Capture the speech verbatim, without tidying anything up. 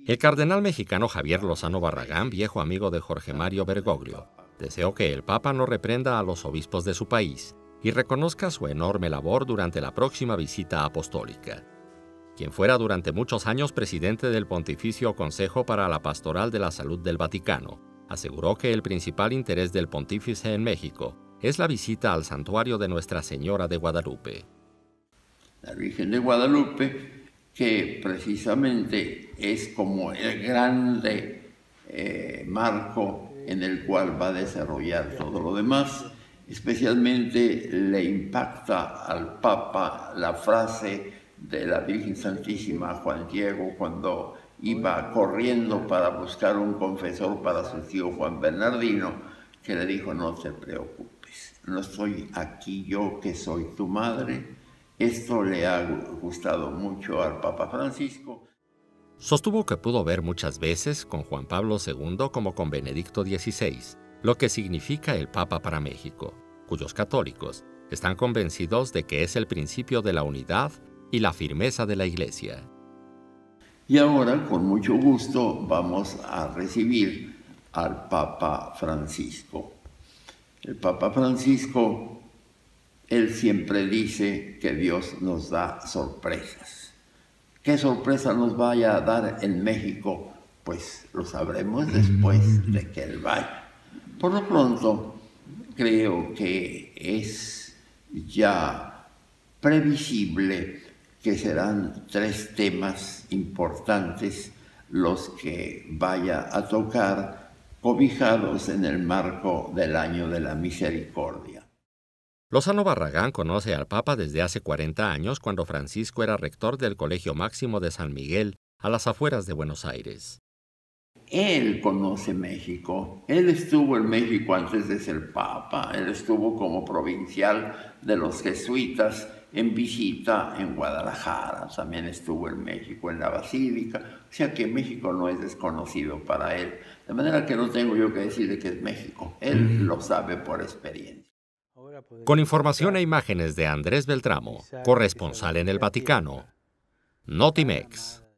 El cardenal mexicano Javier Lozano Barragán, viejo amigo de Jorge Mario Bergoglio, deseó que el Papa no reprenda a los obispos de su país y reconozca su enorme labor durante la próxima visita apostólica. Quien fuera durante muchos años presidente del Pontificio Consejo para la Pastoral de la Salud del Vaticano, aseguró que el principal interés del pontífice en México es la visita al santuario de Nuestra Señora de Guadalupe. La Virgen de Guadalupe, que precisamente es como el grande eh, marco en el cual va a desarrollar todo lo demás. Especialmente le impacta al Papa la frase de la Virgen Santísima a Juan Diego cuando iba corriendo para buscar un confesor para su tío Juan Bernardino, que le dijo: no te preocupes, no estoy aquí yo que soy tu madre. Esto le ha gustado mucho al Papa Francisco. Sostuvo que pudo ver muchas veces con Juan Pablo segundo como con Benedicto dieciséis, lo que significa el Papa para México, cuyos católicos están convencidos de que es el principio de la unidad y la firmeza de la Iglesia. Y ahora, con mucho gusto, vamos a recibir al Papa Francisco. El Papa Francisco, él siempre dice que Dios nos da sorpresas. ¿Qué sorpresa nos vaya a dar en México? Pues lo sabremos después de que él vaya. Por lo pronto, creo que es ya previsible que serán tres temas importantes los que vaya a tocar, cobijados en el marco del Año de la Misericordia. Lozano Barragán conoce al Papa desde hace cuarenta años, cuando Francisco era rector del Colegio Máximo de San Miguel, a las afueras de Buenos Aires. Él conoce México. Él estuvo en México antes de ser Papa. Él estuvo como provincial de los jesuitas en visita en Guadalajara. También estuvo en México, en la Basílica. O sea que México no es desconocido para él. De manera que no tengo yo que decirle que es México. Él lo sabe por experiencia. Con información e imágenes de Andrés Beltramo, corresponsal en el Vaticano, Notimex.